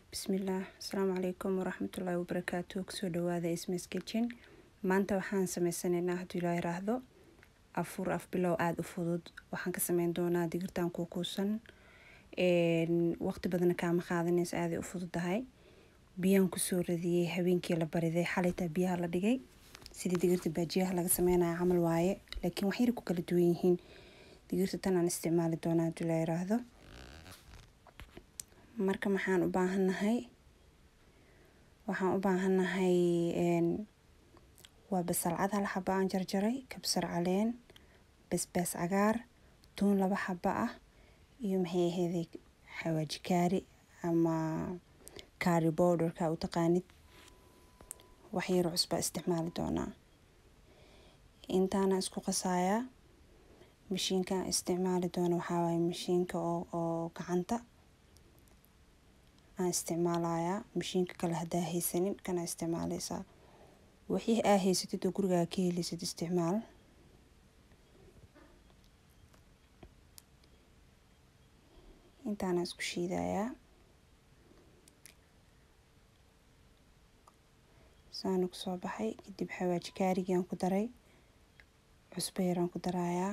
Bismillah, Assalamu alaikum warahmatullahi wabarakatuh. Kusoo dhawaada Isma's Kitchen. Maanta waxaan sameysanaynaa haddii la yiraahdo afur af bilow aad u fudud. Waxaan ka sameyn doonaa digirtaan kuusan. Waqti badan kaama qaadanaysa aad u fududahay. Biyaan kusoo radiyay habeenkii la bariday xalayta biyaha la dhigay. Sidii digirta baajiyaha laga sameynayo camal waaye, laakiin wax yar ku kala duwan yihiin. Digirta tan aan isticmaali doonaa haddii la yiraahdo. Marka waxaan u baahanahay waa basal cad hal xabo aan jarjaray, kabsar caleen, basbaas cagaar, toon 2 xabo ah iyo xawaaji kaari ama curry powder ka u taqaanid. wax yar cusbo isticmaali doonaa. Intaana isku qasaaya mashiinka isticmaali doona waxaa waaye mashiinka oo gacanta aan isticmaalayaa. Mashiinka kale hadaa haysanin kana isticmaalaysaa. Wixii aa haysatid oo guriga ka helisid isticmaal. Intaana isku shiidayaa. Saan ku soo baxay kadib xawaaji kaarigaan ku daray. Cusbo yaraan ku darayaa.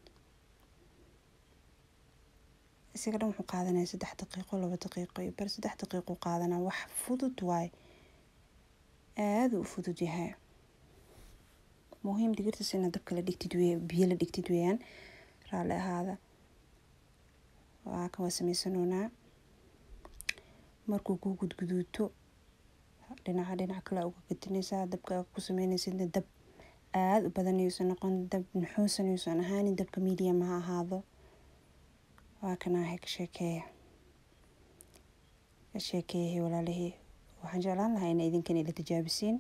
isaga dhan wuxuu qaadanaya 3 daqiiqo 2 daqiiqo iyo 3 daqiiqo qaadanaa. wax fudud waay, aad u fudud yahay. Muhiim digirta sina dabka la dhigtid biyo la dhigtid weeyaan raali ahaada. waa ka sameysanoonaa. markuu ku gudguduuto dhinaca kale uga gadinaysaa. dabka ku sameynaysid dab aad u badan ayuu noqon. dab nuxuusan ayuu ahaan. dabka medium ha ahaado. waa kana ka sheekeeyay walaalahay. waxaan jeclaan lahaa in idinkan ila tijaabisiin.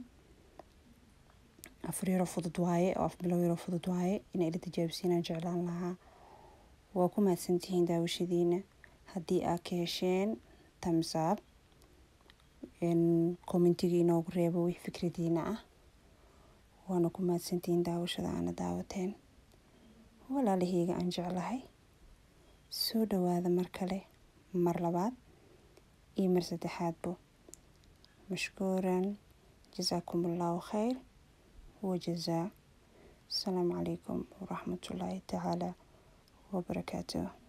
afur yaro fudud waaye oo af bilow yaro fudud waaye in ila tijaabisiin aan jeclaan lahaa. waa ku mahadsantihiin daawashadiina. haddii aad ka hesheen thumbs up commentiga inoogu reebo wix fikradiina ah. waana ku mahadsantihiin daawashada aana daawateen. walaalahayga aan jeclahay. soo dhawaada mar kale, mar labaad iyo mar saddexaadbo. mashkuuran. jazaakumullahu khayr wa jazaa. Assalamu alaikum warahmatullahi ta'ala wabarakatuh.